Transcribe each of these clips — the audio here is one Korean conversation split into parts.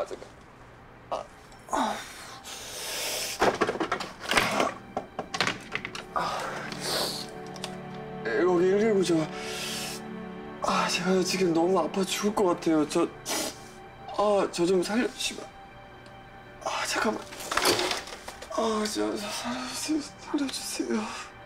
잠깐. 여기 119죠. 제가 지금 너무 아파 죽을 것 같아요. 저 좀 살려주시면. 잠깐만. 저 살려주세요.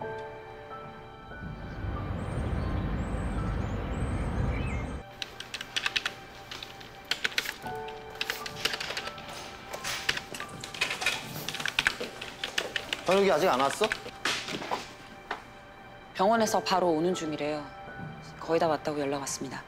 현욱이 아직 안 왔어? 병원에서 바로 오는 중이래요. 거의 다 왔다고 연락 왔습니다.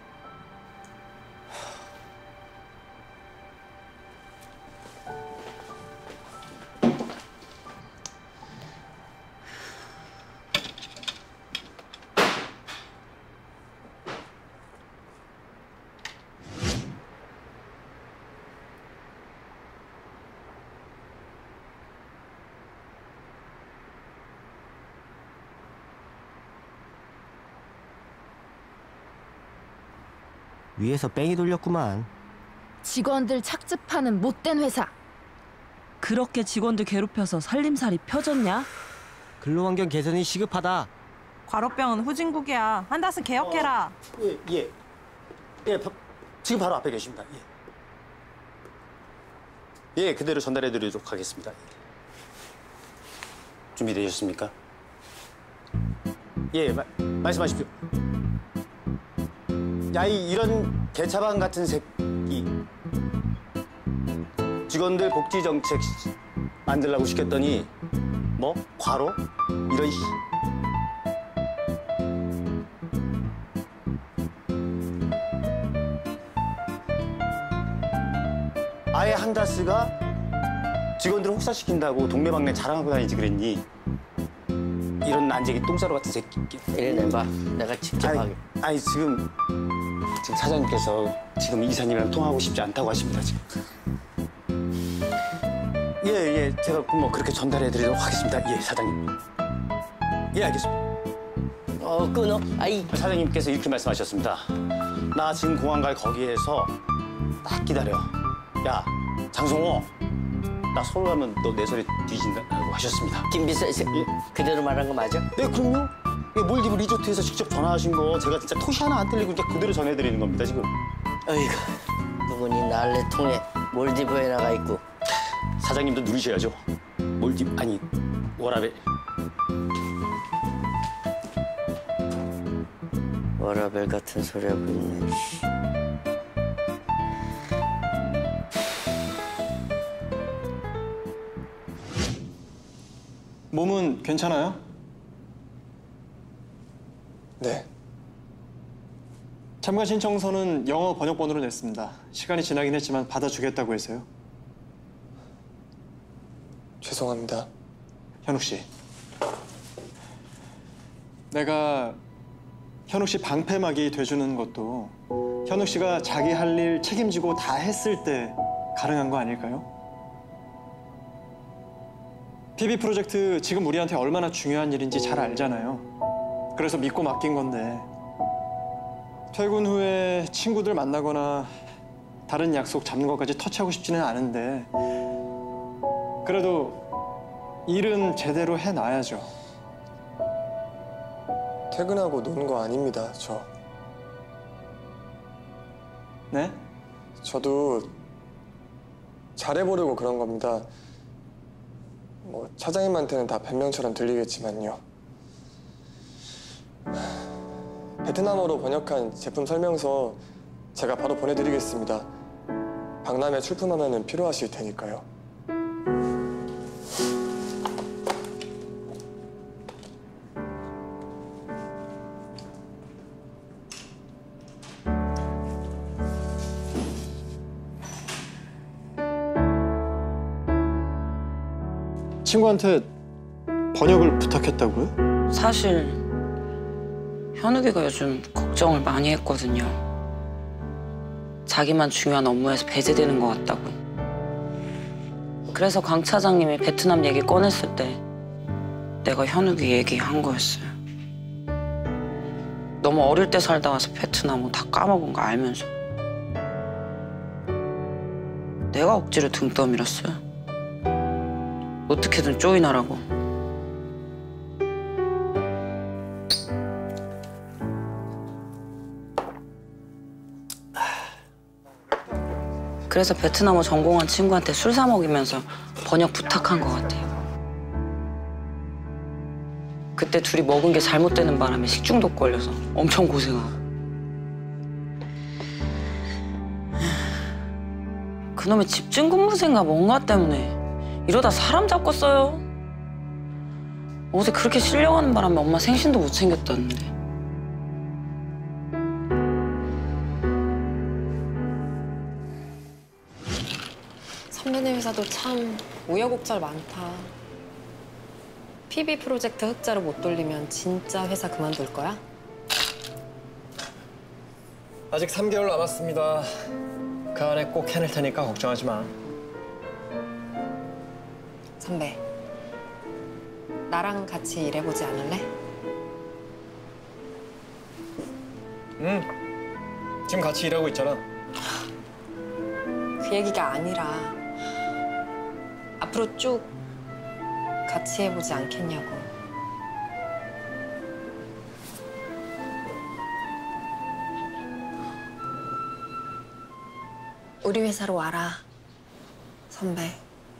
위에서 뺑이 돌렸구만. 직원들 착즙하는 못된 회사. 그렇게 직원들 괴롭혀서 살림살이 펴졌냐? 근로환경 개선이 시급하다. 과로병은 후진국이야. 한다스 개혁해라. 예, 지금 바로 앞에 계십니다. 예, 그대로 전달해드리도록 하겠습니다. 준비되셨습니까? 예, 말씀하십시오. 야, 이런 개차반 같은 새끼. 직원들 복지 정책 만들라고 시켰더니 뭐? 과로? 이런 아예 한다스가 직원들을 혹사시킨다고 동네방네 자랑하고 다니지 그랬니? 이런 난쟁이 똥싸루 같은 새끼. 이리 내봐. 내가 직접 하게. 아니 지금 사장님께서 지금 이사님이랑 통화하고 싶지 않다고 하십니다 지금. 예, 제가 뭐 그렇게 전달해드리도록 하겠습니다. 예, 사장님. 예, 알겠습니다. 끊어. 아이. 사장님께서 이렇게 말씀하셨습니다. 나 지금 공항 갈 거기에서 딱 기다려. 야, 장성호. 나 서울 가면 너 내 소리 뒤진다고 하셨습니다. 김비서 그대로 말한 거 맞아? 네, 그럼요. 몰디브 리조트에서 직접 전화하신 거 제가 진짜 토시 하나 안 틀리고 그냥 그대로 전해드리는 겁니다, 지금. 어이구, 누구니 난리 통에 몰디브에 나가 있고. 사장님도 누리셔야죠. 몰디브, 아니, 워라벨. 워라벨 같은 소리 하고 있네. 몸은 괜찮아요? 네. 참가 신청서는 영어 번역본으로 냈습니다. 시간이 지나긴 했지만 받아주겠다고 해서요. 죄송합니다. 현욱 씨. 내가 현욱 씨 방패막이 돼주는 것도 현욱 씨가 자기 할 일 책임지고 다 했을 때 가능한 거 아닐까요? PB 프로젝트 지금 우리한테 얼마나 중요한 일인지 잘 알잖아요. 그래서 믿고 맡긴 건데 퇴근 후에 친구들 만나거나 다른 약속 잡는 것까지 터치하고 싶지는 않은데 그래도 일은 제대로 해놔야죠. 퇴근하고 노는 거 아닙니다, 저. 네? 저도 잘해보려고 그런 겁니다. 뭐 차장님한테는 다 변명처럼 들리겠지만요. 베트남어로 번역한 제품 설명서 제가 바로 보내드리겠습니다. 박람회 출품하면 필요하실 테니까요. 친구한테 번역을 부탁했다고요? 사실 현욱이가 요즘 걱정을 많이 했거든요. 자기만 중요한 업무에서 배제되는 것 같다고. 그래서 강 차장님이 베트남 얘기 꺼냈을 때 내가 현욱이 얘기한 거였어요. 너무 어릴 때 살다 와서 베트남 다 까먹은 거 알면서. 내가 억지로 등 떠밀었어요. 어떻게든 조인하라고. 그래서 베트남어 전공한 친구한테 술 사 먹이면서 번역 부탁한 것 같아요. 그때 둘이 먹은 게 잘못되는 바람에 식중독 걸려서 엄청 고생하고. 그놈의 집중근무제인가 뭔가 때문에 이러다 사람 잡고 써요. 어제 그렇게 실려가는 바람에 엄마 생신도 못 챙겼다는데. 선배네 회사도 참 우여곡절 많다. PB 프로젝트 흑자로 못 돌리면 진짜 회사 그만둘 거야? 아직 3개월 남았습니다. 그 안에 꼭 해낼 테니까 걱정하지 마. 선배, 나랑 같이 일해보지 않을래? 응. 지금 같이 일하고 있잖아. 그 얘기가 아니라 앞으로 쭉 같이 해보지 않겠냐고. 우리 회사로 와라, 선배.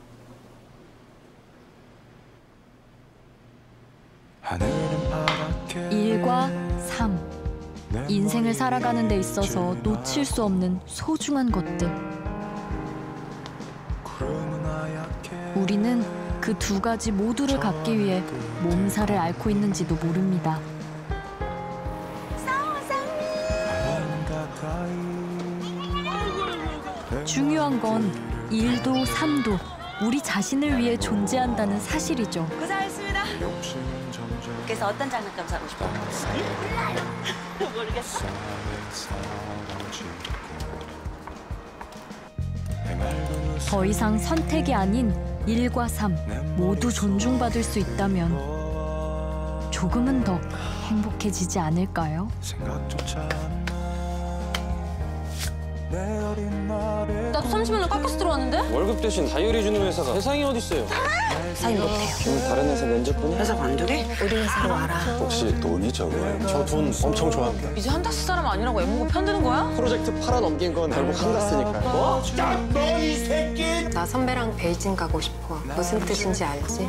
일과 삶. 인생을 살아가는 데 있어서 놓칠 수 없는 소중한 것들. 우리는 그 두 가지 모두를 갖기 위해 몸살을 앓고 있는지도 모릅니다. 중요한 건 일도 삶도 우리 자신을 위해 존재한다는 사실이죠. 고생하셨습니다. 그래서 어떤 장난감 사고 싶어? 모르겠어. 더 이상 선택이 아닌 일과 삶 모두 존중받을 수 있다면 조금은 더 행복해지지 않을까요? 나도 30만 원 깎아서 들어왔는데? 월급 대신 다이어리 주는 회사가 세상에 어딨어요. 사인 못해요. 그럼 다른 회사 면접보니? 회사 관두게? 우리 회사로 와라. 혹시 돈이 적어요? 저 돈 엄청 좋아합니다. 이제 한다스 사람 아니라고 애먹고 편드는 거야? 프로젝트 팔아넘긴 건 결국 한다스니까요. 뭐? 나 선배랑 베이징 가고 싶어. 무슨 뜻인지 알지?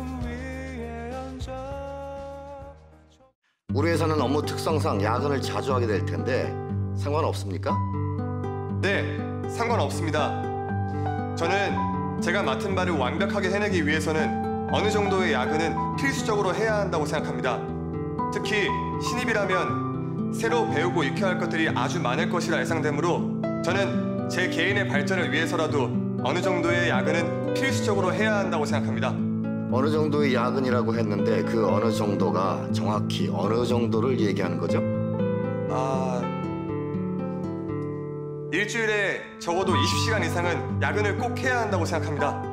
우리 회사는 업무 특성상 야근을 자주 하게 될 텐데 상관없습니까? 네, 상관없습니다. 저는 제가 맡은 바를 완벽하게 해내기 위해서는 어느 정도의 야근은 필수적으로 해야 한다고 생각합니다. 특히 신입이라면 새로 배우고 익혀야 할 것들이 아주 많을 것이라 예상되므로 저는 제 개인의 발전을 위해서라도 어느 정도의 야근은 필수적으로 해야 한다고 생각합니다. 어느 정도의 야근이라고 했는데 그 어느 정도가 정확히 어느 정도를 얘기하는 거죠? 일주일에 적어도 20시간 이상은 야근을 꼭 해야 한다고 생각합니다.